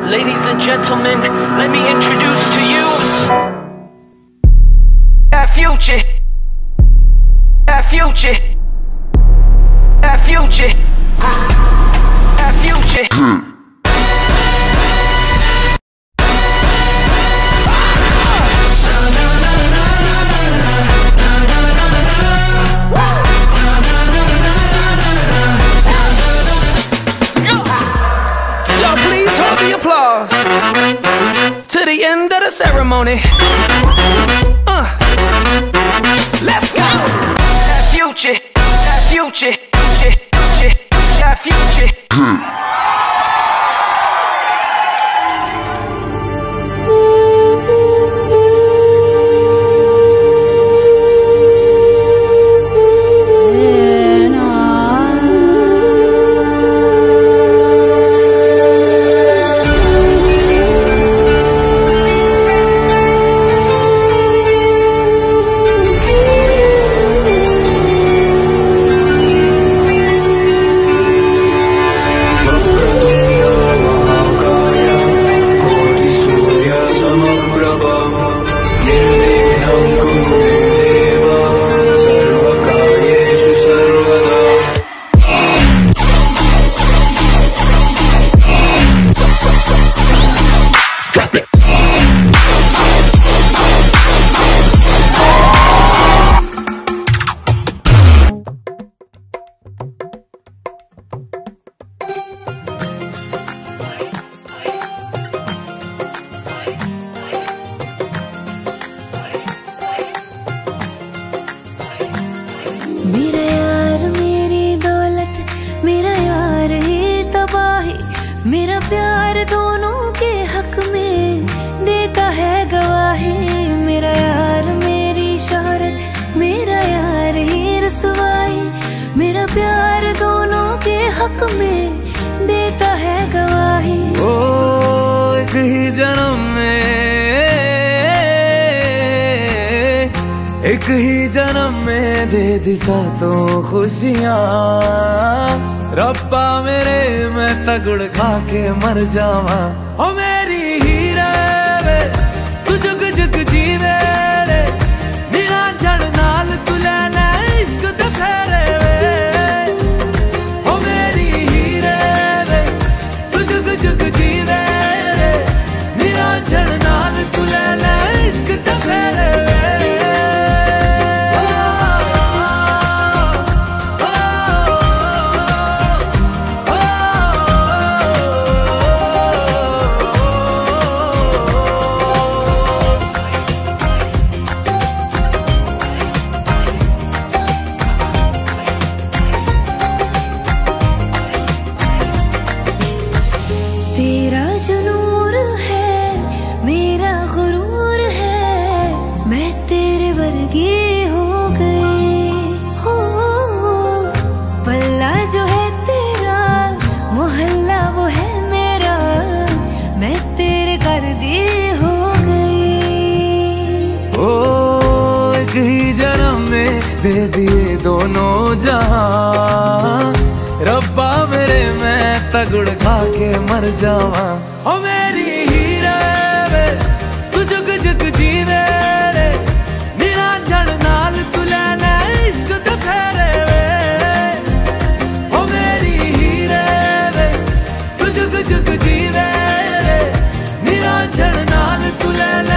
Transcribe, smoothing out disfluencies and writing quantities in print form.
Ladies and gentlemen, let me introduce to you that future, that future, that future, that future. Applause to the end of the ceremony. Let's go. That future, that future, that future. मेरा यार मेरी दौलत, मेरा यार ही तबाही, मेरा प्यार दोनों के हक में देता है गवाही। मेरा यार मेरी शोहरत, मेरा यार ही रसवाई, मेरा प्यार दोनों के हक में देता है गवाही। ओ एक ही जन्म में, एक ही जन्म में दे दी सातों खुशियाँ। रब्बा मेरे मैं तगड़ खा के मर जावा। ओ मेरी हीरे वे तू जुग जुग जीवे रे, नीरा जड़ नाल तू लेना इश्क दे फेरे वे। ओ मेरी हीरे वे तू जुग जुग जीवे रे, नीरा जड़ नाल तू लेना इश्क दे फेरे वे। तेरा जो नूर है मेरा गुरूर है, मैं तेरे वर्गी हो गई हो। पल्ला जो है तेरा, मोहल्ला वो है मेरा, मैं तेरे कर दी हो गई। ओ एक ही जन्म में दे दिए दोनों जहां। रब्बा मेरे मैं तगड़ खा के मर जावा। ओ मेरी हीरे वे तू जुग जुग जीवे रे, नीरा जड़ नाल तू लेना इश्क दे फेरे वे। ओ मेरी हीरे वे तू जुग जुग जीवे रे, नीरा जड़ नाल तू लेना